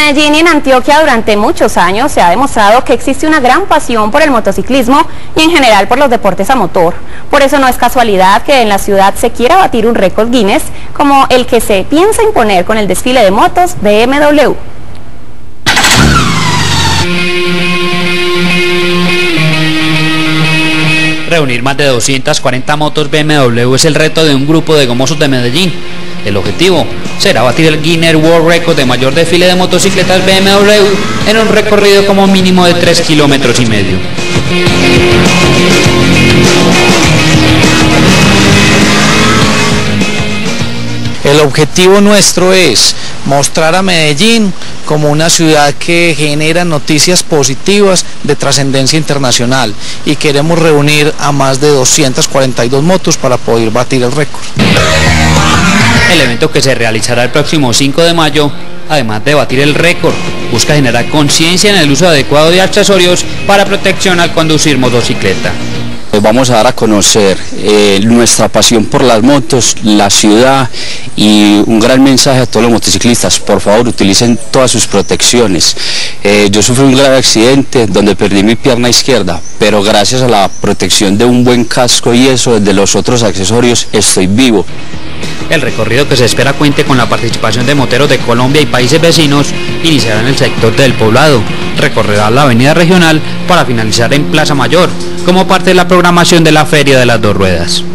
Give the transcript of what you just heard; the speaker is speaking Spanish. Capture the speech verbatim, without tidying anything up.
Medellín y en Antioquia durante muchos años se ha demostrado que existe una gran pasión por el motociclismo y en general por los deportes a motor. Por eso no es casualidad que en la ciudad se quiera batir un récord Guinness como el que se piensa imponer con el desfile de motos B M W. Reunir más de doscientas cuarenta motos B M W es el reto de un grupo de gomosos de Medellín. El objetivo será batir el Guinness World Record de mayor desfile de motocicletas B M W en un recorrido como mínimo de tres kilómetros y medio. El objetivo nuestro es mostrar a Medellín como una ciudad que genera noticias positivas de trascendencia internacional y queremos reunir a más de doscientas cuarenta y dos motos para poder batir el récord. El evento, que se realizará el próximo cinco de mayo, además de batir el récord, busca generar conciencia en el uso adecuado de accesorios para protección al conducir motocicleta. Vamos a dar a conocer eh, nuestra pasión por las motos, la ciudad, y un gran mensaje a todos los motociclistas: por favor utilicen todas sus protecciones. Eh, yo sufrí un grave accidente donde perdí mi pierna izquierda, pero gracias a la protección de un buen casco y eso, de los otros accesorios, estoy vivo. El recorrido, que se espera cuente con la participación de moteros de Colombia y países vecinos, iniciará en el sector del Poblado, recorrerá la avenida regional para finalizar en Plaza Mayor, como parte de la programación de la Feria de las Dos Ruedas.